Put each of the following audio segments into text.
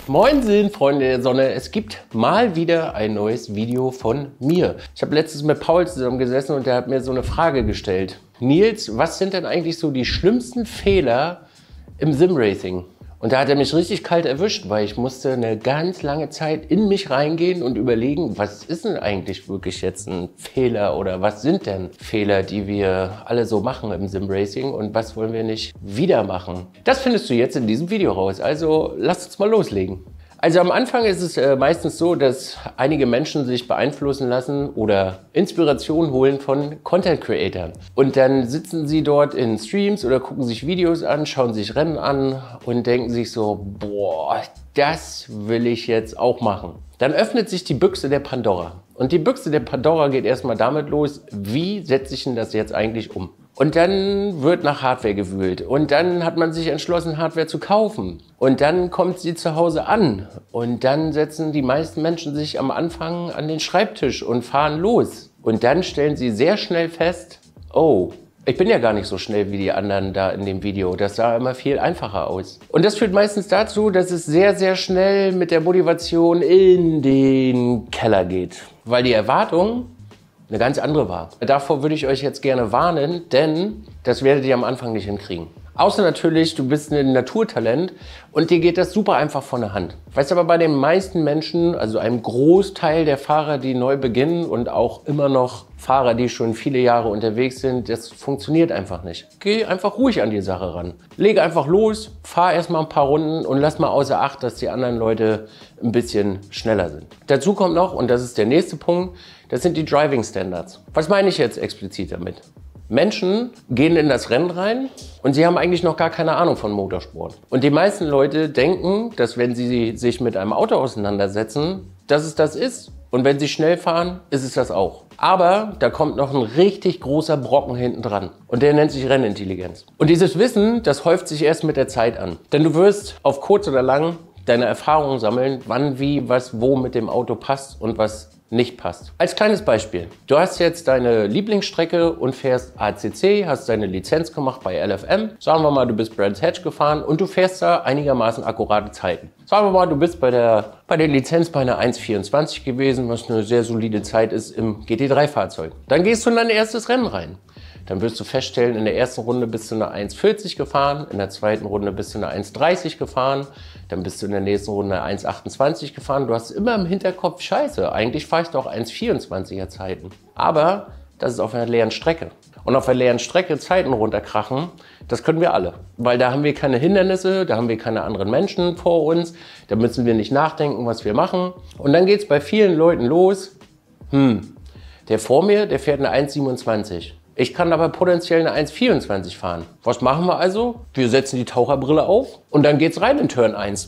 Moinsen, Freunde der Sonne. Es gibt mal wieder ein neues Video von mir. Ich habe letztens mit Paul zusammen gesessen und der hat mir so eine Frage gestellt. Nils, was sind denn eigentlich so die schlimmsten Fehler im Simracing? Und da hat er mich richtig kalt erwischt, weil ich musste eine ganz lange Zeit in mich reingehen und überlegen, was ist denn eigentlich wirklich jetzt ein Fehler oder was sind denn Fehler, die wir alle so machen im Simracing und was wollen wir nicht wieder machen? Das findest du jetzt in diesem Video raus, also lass uns mal loslegen. Also am Anfang ist es meistens so, dass einige Menschen sich beeinflussen lassen oder Inspiration holen von Content Creatern. Und dann sitzen sie dort in Streams oder gucken sich Videos an, schauen sich Rennen an und denken sich so, boah, das will ich jetzt auch machen. Dann öffnet sich die Büchse der Pandora. Und die Büchse der Pandora geht erstmal damit los, wie setze ich denn das jetzt eigentlich um? Und dann wird nach Hardware gewühlt und dann hat man sich entschlossen, Hardware zu kaufen. Und dann kommt sie zu Hause an und dann setzen die meisten Menschen sich am Anfang an den Schreibtisch und fahren los. Und dann stellen sie sehr schnell fest, oh, ich bin ja gar nicht so schnell wie die anderen da in dem Video. Das sah immer viel einfacher aus. Und das führt meistens dazu, dass es sehr, sehr schnell mit der Motivation in den Keller geht. Weil die Erwartung eine ganz andere war. Davor würde ich euch jetzt gerne warnen, denn das werdet ihr am Anfang nicht hinkriegen. Außer natürlich, du bist ein Naturtalent und dir geht das super einfach von der Hand. Weißt du, aber bei den meisten Menschen, also einem Großteil der Fahrer, die neu beginnen und auch immer noch Fahrer, die schon viele Jahre unterwegs sind, das funktioniert einfach nicht. Geh einfach ruhig an die Sache ran. Lege einfach los, fahr erstmal ein paar Runden und lass mal außer Acht, dass die anderen Leute ein bisschen schneller sind. Dazu kommt noch, und das ist der nächste Punkt, das sind die Driving Standards. Was meine ich jetzt explizit damit? Menschen gehen in das Rennen rein und sie haben eigentlich noch gar keine Ahnung von Motorsport. Und die meisten Leute denken, dass wenn sie sich mit einem Auto auseinandersetzen, dass es das ist. Und wenn sie schnell fahren, ist es das auch. Aber da kommt noch ein richtig großer Brocken hinten dran. Und der nennt sich Rennintelligenz. Und dieses Wissen, das häuft sich erst mit der Zeit an. Denn du wirst auf kurz oder lang deine Erfahrungen sammeln, wann, wie, was, wo mit dem Auto passt und was nicht passt. Als kleines Beispiel. Du hast jetzt deine Lieblingsstrecke und fährst ACC, hast deine Lizenz gemacht bei LFM. Sagen wir mal, du bist Brands Hatch gefahren und du fährst da einigermaßen akkurate Zeiten. Sagen wir mal, du bist bei der Lizenz bei einer 1,24 gewesen, was eine sehr solide Zeit ist im GT3-Fahrzeug. Dann gehst du in dein erstes Rennen rein. Dann wirst du feststellen, in der ersten Runde bist du eine 1,40 gefahren, in der zweiten Runde bist du eine 1,30 gefahren, dann bist du in der nächsten Runde eine 1,28 gefahren. Du hast immer im Hinterkopf, scheiße, eigentlich fahre ich doch 1,24er Zeiten. Aber das ist auf einer leeren Strecke. Und auf einer leeren Strecke Zeiten runterkrachen, das können wir alle. Weil da haben wir keine Hindernisse, da haben wir keine anderen Menschen vor uns, da müssen wir nicht nachdenken, was wir machen. Und dann geht es bei vielen Leuten los, der vor mir, der fährt eine 1,27. Ich kann aber potenziell eine 1,24 fahren. Was machen wir also? Wir setzen die Taucherbrille auf und dann geht's rein in Turn 1.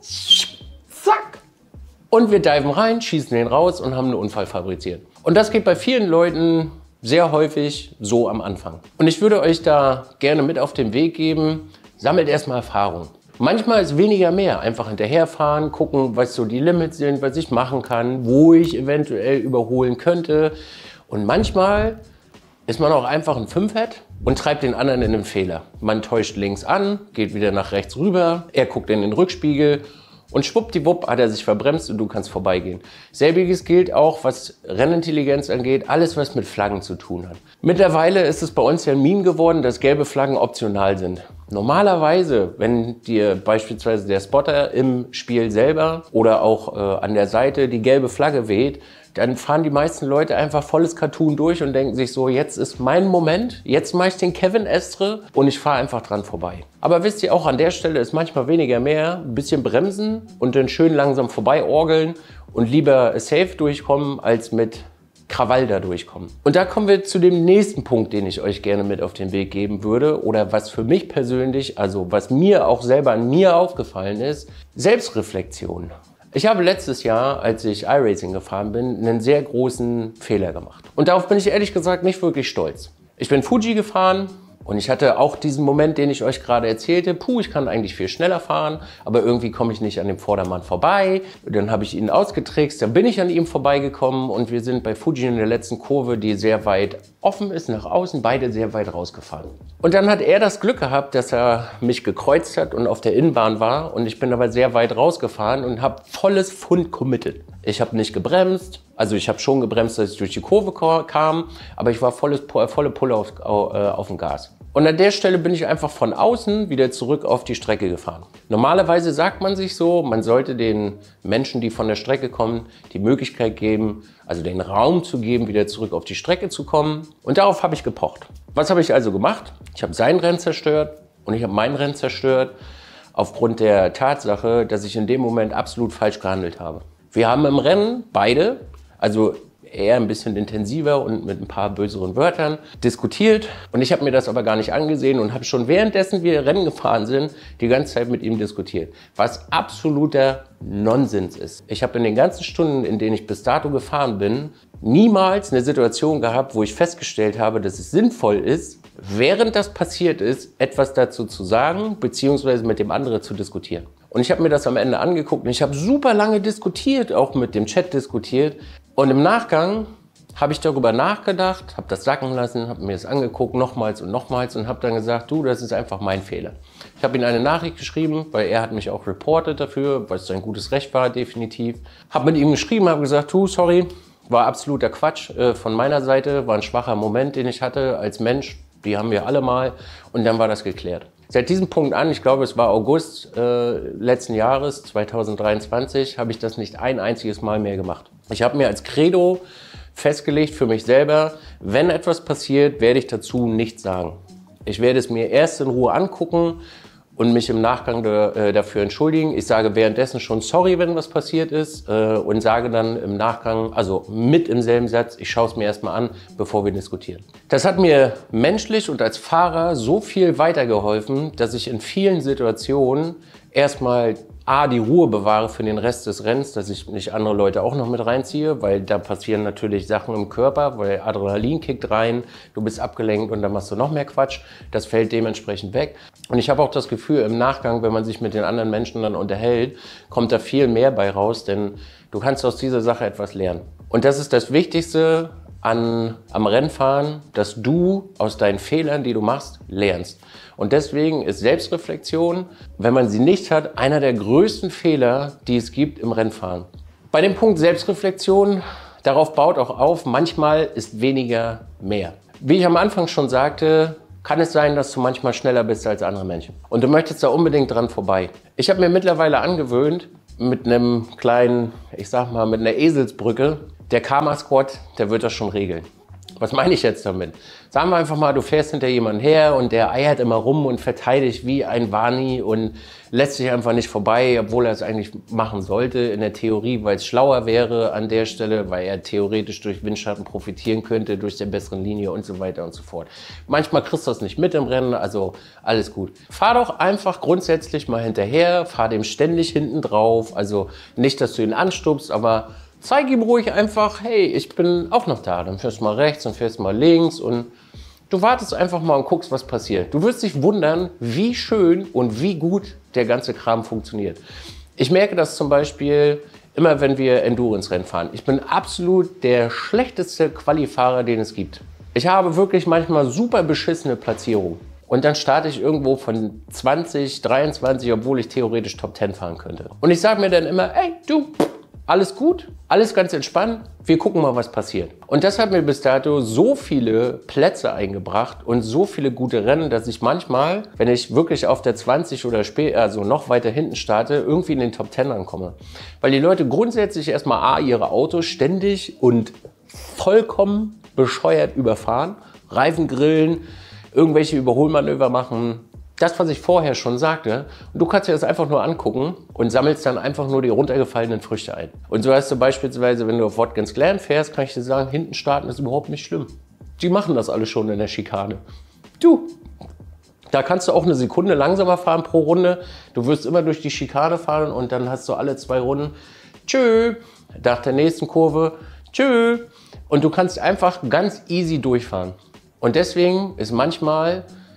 Zack! Und wir diven rein, schießen den raus und haben einen Unfall fabriziert. Und das geht bei vielen Leuten sehr häufig so am Anfang. Und ich würde euch da gerne mit auf den Weg geben, sammelt erstmal Erfahrung. Manchmal ist weniger mehr. Einfach hinterherfahren, gucken, was so die Limits sind, was ich machen kann, wo ich eventuell überholen könnte. Und manchmal ist man auch einfach ein Fünfhead und treibt den anderen in den Fehler. Man täuscht links an, geht wieder nach rechts rüber, er guckt in den Rückspiegel und schwuppdiwupp hat er sich verbremst und du kannst vorbeigehen. Selbiges gilt auch, was Rennintelligenz angeht, alles was mit Flaggen zu tun hat. Mittlerweile ist es bei uns ja ein Meme geworden, dass gelbe Flaggen optional sind. Normalerweise, wenn dir beispielsweise der Spotter im Spiel selber oder auch an der Seite die gelbe Flagge weht, dann fahren die meisten Leute einfach volles Cartoon durch und denken sich so, jetzt ist mein Moment, jetzt mache ich den Kevin Estre und ich fahre einfach dran vorbei. Aber wisst ihr, auch an der Stelle ist manchmal weniger mehr, ein bisschen bremsen und dann schön langsam vorbei orgeln und lieber safe durchkommen, als mit Krawall da durchkommen. Und da kommen wir zu dem nächsten Punkt, den ich euch gerne mit auf den Weg geben würde oder was für mich persönlich, also was mir auch selber an mir aufgefallen ist, Selbstreflexion. Ich habe letztes Jahr, als ich iRacing gefahren bin, einen sehr großen Fehler gemacht. Und darauf bin ich ehrlich gesagt nicht wirklich stolz. Ich bin Fuji gefahren Und ich hatte auch diesen Moment, den ich euch gerade erzählte, puh, ich kann eigentlich viel schneller fahren, aber irgendwie komme ich nicht an dem Vordermann vorbei. Dann habe ich ihn ausgetrickst, dann bin ich an ihm vorbeigekommen und wir sind bei Fuji in der letzten Kurve, die sehr weit offen ist, nach außen, beide sehr weit rausgefahren. Und dann hat er das Glück gehabt, dass er mich gekreuzt hat und auf der Innenbahn war und ich bin aber sehr weit rausgefahren und habe volles Pfund committed. Ich habe nicht gebremst, also ich habe schon gebremst, dass ich durch die Kurve kam, aber ich war volle Pulle auf dem Gas. Und an der Stelle bin ich einfach von außen wieder zurück auf die Strecke gefahren. Normalerweise sagt man sich so, man sollte den Menschen, die von der Strecke kommen, die Möglichkeit geben, also den Raum zu geben, wieder zurück auf die Strecke zu kommen. Und darauf habe ich gepocht. Was habe ich also gemacht? Ich habe sein Rennen zerstört und ich habe mein Rennen zerstört aufgrund der Tatsache, dass ich in dem Moment absolut falsch gehandelt habe. Wir haben im Rennen beide, also eher ein bisschen intensiver und mit ein paar böseren Wörtern diskutiert. Und ich habe mir das aber gar nicht angesehen und habe schon währenddessen wir Rennen gefahren sind, die ganze Zeit mit ihm diskutiert. Was absoluter Nonsens ist. Ich habe in den ganzen Stunden, in denen ich bis dato gefahren bin, niemals eine Situation gehabt, wo ich festgestellt habe, dass es sinnvoll ist, während das passiert ist, etwas dazu zu sagen, beziehungsweise mit dem anderen zu diskutieren. Und ich habe mir das am Ende angeguckt und ich habe super lange diskutiert, auch mit dem Chat diskutiert. Und im Nachgang habe ich darüber nachgedacht, habe das sacken lassen, habe mir das angeguckt, nochmals und habe dann gesagt, du, das ist einfach mein Fehler. Ich habe ihm eine Nachricht geschrieben, weil er hat mich auch reportet dafür, weil es sein gutes Recht war, definitiv. Habe mit ihm geschrieben, habe gesagt, du, sorry, war absoluter Quatsch von meiner Seite, war ein schwacher Moment, den ich hatte als Mensch, die haben wir alle mal und dann war das geklärt. Seit diesem Punkt an, ich glaube es war August letzten Jahres, 2023, habe ich das nicht ein einziges Mal mehr gemacht. Ich habe mir als Credo festgelegt für mich selber, wenn etwas passiert, werde ich dazu nichts sagen. Ich werde es mir erst in Ruhe angucken und mich im Nachgang dafür entschuldigen. Ich sage währenddessen schon sorry, wenn was passiert ist und sage dann im Nachgang, also mit im selben Satz, ich schaue es mir erstmal an, bevor wir diskutieren. Das hat mir menschlich und als Fahrer so viel weitergeholfen, dass ich in vielen Situationen erstmal die Ruhe bewahre für den Rest des Rennens, dass ich nicht andere Leute auch noch mit reinziehe, weil da passieren natürlich Sachen im Körper, weil Adrenalin kickt rein, du bist abgelenkt und dann machst du noch mehr Quatsch. Das fällt dementsprechend weg. Und ich habe auch das Gefühl, im Nachgang, wenn man sich mit den anderen Menschen dann unterhält, kommt da viel mehr bei raus, denn du kannst aus dieser Sache etwas lernen. Und das ist das Wichtigste am Rennfahren, dass du aus deinen Fehlern, die du machst, lernst. Und deswegen ist Selbstreflexion, wenn man sie nicht hat, einer der größten Fehler, die es gibt im Rennfahren. Bei dem Punkt Selbstreflexion, darauf baut auch auf, manchmal ist weniger mehr. Wie ich am Anfang schon sagte, kann es sein, dass du manchmal schneller bist als andere Menschen. Und du möchtest da unbedingt dran vorbei. Ich habe mir mittlerweile angewöhnt, mit einem kleinen, ich sag mal, mit einer Eselsbrücke, der Karma-Squad, der wird das schon regeln. Was meine ich jetzt damit? Sagen wir einfach mal, du fährst hinter jemandem her und der eiert immer rum und verteidigt wie ein Wani und lässt sich einfach nicht vorbei, obwohl er es eigentlich machen sollte in der Theorie, weil es schlauer wäre an der Stelle, weil er theoretisch durch Windschatten profitieren könnte, durch die bessere Linie und so weiter und so fort. Manchmal kriegst du das nicht mit im Rennen, also alles gut. Fahr doch einfach grundsätzlich mal hinterher, fahr dem ständig hinten drauf, also nicht, dass du ihn anstupst, aber zeig ihm ruhig einfach, hey, ich bin auch noch da. Dann fährst du mal rechts, dann fährst du mal links und du wartest einfach mal und guckst, was passiert. Du wirst dich wundern, wie schön und wie gut der ganze Kram funktioniert. Ich merke das zum Beispiel immer, wenn wir Endurance-Rennen fahren. Ich bin absolut der schlechteste Qualifahrer, den es gibt. Ich habe wirklich manchmal super beschissene Platzierungen. Und dann starte ich irgendwo von 20, 23, obwohl ich theoretisch Top 10 fahren könnte. Und ich sage mir dann immer, ey, du, alles gut, alles ganz entspannt, wir gucken mal, was passiert. Und das hat mir bis dato so viele Plätze eingebracht und so viele gute Rennen, dass ich manchmal, wenn ich wirklich auf der 20 oder später, also noch weiter hinten starte, irgendwie in den Top 10 ankomme. Weil die Leute grundsätzlich erstmal ihre Autos ständig und vollkommen bescheuert überfahren, Reifen grillen, irgendwelche Überholmanöver machen. Das, was ich vorher schon sagte, und du kannst dir das einfach nur angucken und sammelst dann einfach nur die runtergefallenen Früchte ein. Und so hast du beispielsweise, wenn du auf Watkins Glen fährst, kann ich dir sagen, hinten starten ist überhaupt nicht schlimm. Die machen das alle schon in der Schikane. Du, da kannst du auch eine Sekunde langsamer fahren pro Runde. Du wirst immer durch die Schikane fahren und dann hast du alle 2 Runden, tschö, nach der nächsten Kurve, tschö. Und du kannst einfach ganz easy durchfahren. Und deswegen ist manchmal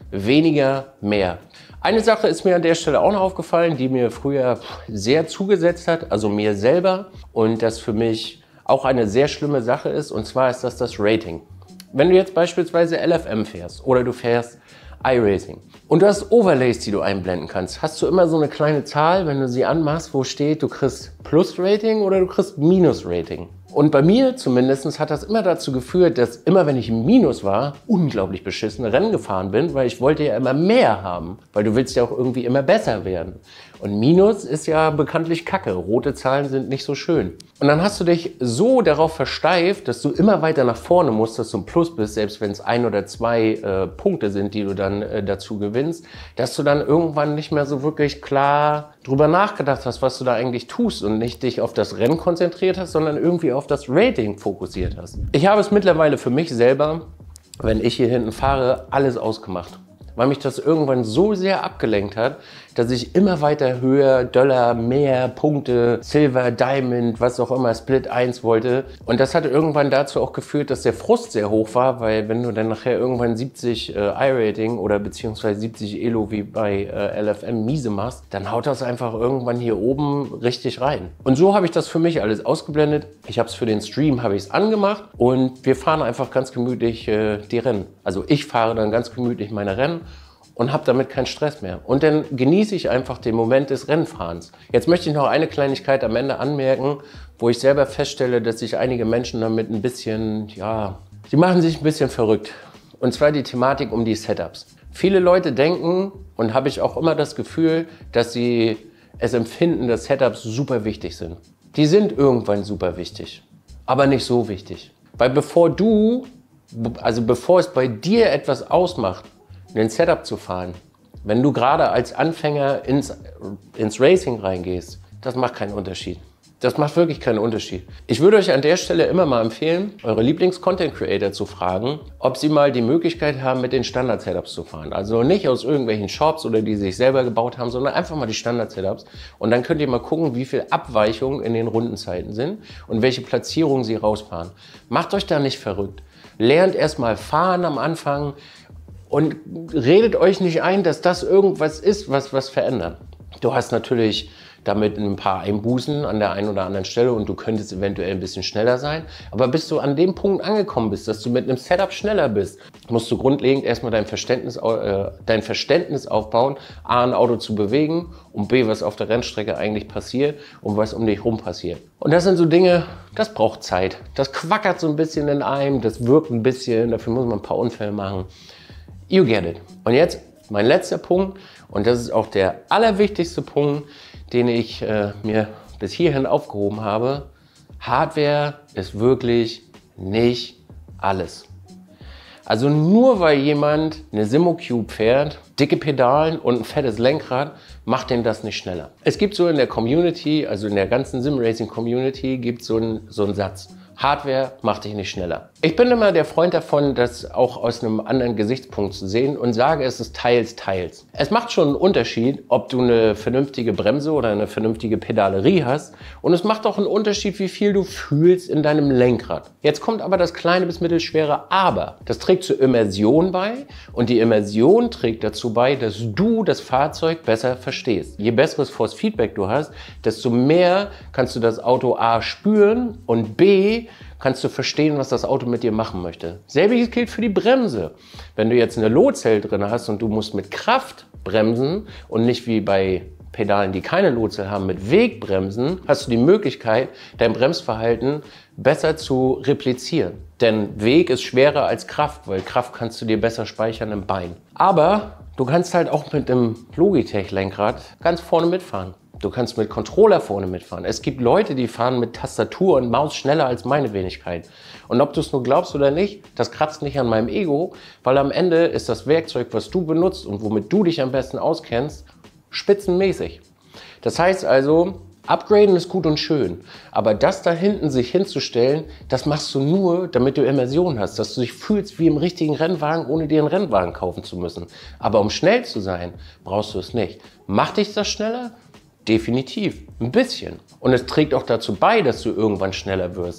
Weniger, mehr. Eine Sache ist mir an der Stelle auch noch aufgefallen, die mir früher sehr zugesetzt hat, also mir selber, und das für mich auch eine sehr schlimme Sache ist, und zwar ist das Rating. Wenn du jetzt beispielsweise LFM fährst oder du fährst iRacing und du hast Overlays, die du einblenden kannst, hast du immer so eine kleine Zahl, wenn du sie anmachst, wo steht, du kriegst Plus-Rating oder du kriegst Minus-Rating. Und bei mir zumindest hat das immer dazu geführt, dass immer wenn ich im Minus war, unglaublich beschissene Rennen gefahren bin, weil ich wollte ja immer mehr haben, weil du willst ja auch irgendwie immer besser werden. Und Minus ist ja bekanntlich Kacke, rote Zahlen sind nicht so schön. Und dann hast du dich so darauf versteift, dass du immer weiter nach vorne musst, dass du ein Plus bist, selbst wenn es 1 oder 2 Punkte sind, die du dann dazu gewinnst, dass du dann irgendwann nicht mehr so wirklich klar drüber nachgedacht hast, was du da eigentlich tust und nicht dich auf das Rennen konzentriert hast, sondern irgendwie auf das Rating fokussiert hast. Ich habe es mittlerweile für mich selber, wenn ich hier hinten fahre, alles ausgemacht, weil mich das irgendwann so sehr abgelenkt hat, dass ich immer weiter höher, Dollar, mehr, Punkte, Silver, Diamond, was auch immer, Split 1 wollte. Und das hat irgendwann dazu auch geführt, dass der Frust sehr hoch war, weil wenn du dann nachher irgendwann 70 I-Rating oder beziehungsweise 70 Elo wie bei LFM miese machst, dann haut das einfach irgendwann hier oben richtig rein. Und so habe ich das für mich alles ausgeblendet. Ich habe es für den Stream, habe ich es angemacht und wir fahren einfach ganz gemütlich die Rennen. Also ich fahre dann ganz gemütlich meine Rennen und habe damit keinen Stress mehr. Und dann genieße ich einfach den Moment des Rennfahrens. Jetzt möchte ich noch eine Kleinigkeit am Ende anmerken, wo ich selber feststelle, dass sich einige Menschen damit ein bisschen, ja, die machen sich ein bisschen verrückt. Und zwar die Thematik um die Setups. Viele Leute denken, und habe ich auch immer das Gefühl, dass sie es empfinden, dass Setups super wichtig sind. Die sind irgendwann super wichtig, aber nicht so wichtig. Weil bevor es bei dir etwas ausmacht, ein Setup zu fahren, wenn du gerade als Anfänger ins Racing reingehst, das macht keinen Unterschied. Das macht wirklich keinen Unterschied. Ich würde euch an der Stelle immer mal empfehlen, eure Lieblings-Content-Creator zu fragen, ob sie mal die Möglichkeit haben, mit den Standard-Setups zu fahren. Also nicht aus irgendwelchen Shops oder die sich selber gebaut haben, sondern einfach mal die Standard-Setups. Und dann könnt ihr mal gucken, wie viel Abweichungen in den Rundenzeiten sind und welche Platzierungen sie rausfahren. Macht euch da nicht verrückt. Lernt erst mal fahren am Anfang. Und redet euch nicht ein, dass das irgendwas ist, was verändert. Du hast natürlich damit ein paar Einbußen an der einen oder anderen Stelle und du könntest eventuell ein bisschen schneller sein. Aber bis du an dem Punkt angekommen bist, dass du mit einem Setup schneller bist, musst du grundlegend erstmal dein Verständnis aufbauen, A, ein Auto zu bewegen und B, was auf der Rennstrecke eigentlich passiert und was um dich rum passiert. Und das sind so Dinge, das braucht Zeit. Das quackert so ein bisschen in einem, das wirkt ein bisschen, dafür muss man ein paar Unfälle machen. You get it. Und jetzt mein letzter Punkt, und das ist auch der allerwichtigste Punkt, den ich mir bis hierhin aufgehoben habe. Hardware ist wirklich nicht alles. Also nur weil jemand eine Simo-Cube fährt, dicke Pedalen und ein fettes Lenkrad, macht den das nicht schneller. Es gibt so in der Community, also in der ganzen Sim-Racing-Community, gibt es so einen Satz. Hardware macht dich nicht schneller. Ich bin immer der Freund davon, das auch aus einem anderen Gesichtspunkt zu sehen und sage, es ist teils, teils. Es macht schon einen Unterschied, ob du eine vernünftige Bremse oder eine vernünftige Pedalerie hast. Und es macht auch einen Unterschied, wie viel du fühlst in deinem Lenkrad. Jetzt kommt aber das kleine bis mittelschwere Aber. Das trägt zur Immersion bei und die Immersion trägt dazu bei, dass du das Fahrzeug besser verstehst. Je besseres Force Feedback du hast, desto mehr kannst du das Auto A spüren und B, kannst du verstehen, was das Auto mit dir machen möchte. Selbiges gilt für die Bremse. Wenn du jetzt eine Low-Cell drin hast und du musst mit Kraft bremsen und nicht wie bei Pedalen, die keine Low-Cell haben, mit Wegbremsen, hast du die Möglichkeit, dein Bremsverhalten besser zu replizieren. Denn Weg ist schwerer als Kraft, weil Kraft kannst du dir besser speichern im Bein. Aber du kannst halt auch mit einem Logitech-Lenkrad ganz vorne mitfahren. Du kannst mit Controller vorne mitfahren. Es gibt Leute, die fahren mit Tastatur und Maus schneller als meine Wenigkeit. Und ob du es nur glaubst oder nicht, das kratzt nicht an meinem Ego, weil am Ende ist das Werkzeug, was du benutzt und womit du dich am besten auskennst, spitzenmäßig. Das heißt also, upgraden ist gut und schön, aber das da hinten sich hinzustellen, das machst du nur, damit du Immersion hast, dass du dich fühlst wie im richtigen Rennwagen, ohne dir einen Rennwagen kaufen zu müssen. Aber um schnell zu sein, brauchst du es nicht. Macht dich das schneller? Definitiv, ein bisschen. Und es trägt auch dazu bei, dass du irgendwann schneller wirst.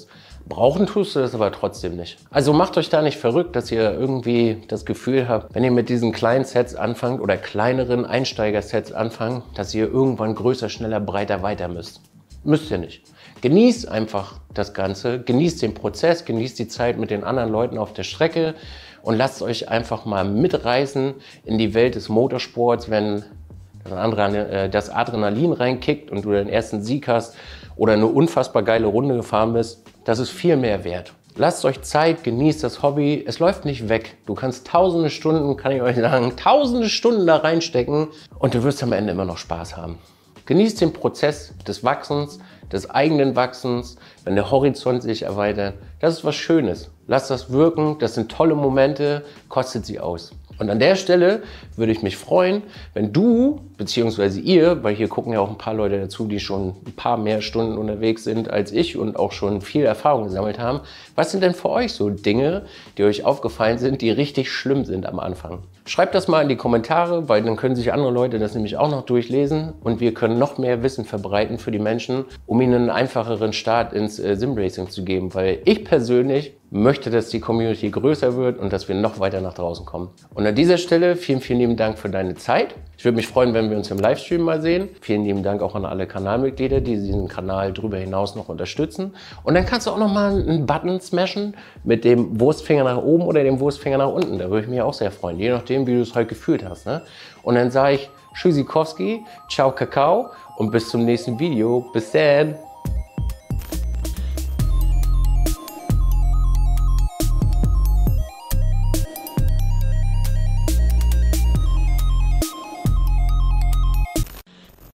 Brauchen tust du das aber trotzdem nicht. Also macht euch da nicht verrückt, dass ihr irgendwie das Gefühl habt, wenn ihr mit diesen kleinen Sets anfangt oder kleineren Einsteiger-Sets anfangt, dass ihr irgendwann größer, schneller, breiter weiter müsst. Müsst ihr nicht. Genießt einfach das Ganze, genießt den Prozess, genießt die Zeit mit den anderen Leuten auf der Strecke und lasst euch einfach mal mitreißen in die Welt des Motorsports, wenn das Adrenalin reinkickt und du den ersten Sieg hast oder eine unfassbar geile Runde gefahren bist. Das ist viel mehr wert. Lasst euch Zeit, genießt das Hobby. Es läuft nicht weg. Du kannst tausende Stunden, kann ich euch sagen, tausende Stunden da reinstecken und du wirst am Ende immer noch Spaß haben. Genießt den Prozess des Wachsens, des eigenen Wachsens, wenn der Horizont sich erweitert. Das ist was Schönes. Lasst das wirken, das sind tolle Momente, kostet sie aus. Und an der Stelle würde ich mich freuen, wenn du bzw. ihr, weil hier gucken ja auch ein paar Leute dazu, die schon ein paar mehr Stunden unterwegs sind als ich und auch schon viel Erfahrung gesammelt haben. Was sind denn für euch so Dinge, die euch aufgefallen sind, die richtig schlimm sind am Anfang? Schreibt das mal in die Kommentare, weil dann können sich andere Leute das nämlich auch noch durchlesen und wir können noch mehr Wissen verbreiten für die Menschen, um ihnen einen einfacheren Start ins Simracing zu geben, weil ich persönlich möchte, dass die Community größer wird und dass wir noch weiter nach draußen kommen. Und an dieser Stelle vielen, vielen lieben Dank für deine Zeit. Ich würde mich freuen, wenn wir uns im Livestream mal sehen. Vielen lieben Dank auch an alle Kanalmitglieder, die diesen Kanal darüber hinaus noch unterstützen. Und dann kannst du auch noch mal einen Button smashen mit dem Wurstfinger nach oben oder dem Wurstfinger nach unten. Da würde ich mich auch sehr freuen, je nachdem, wie du es halt gefühlt hast. Ne? Und dann sage ich Tschüssikowski, ciao Kakao und bis zum nächsten Video. Bis dann!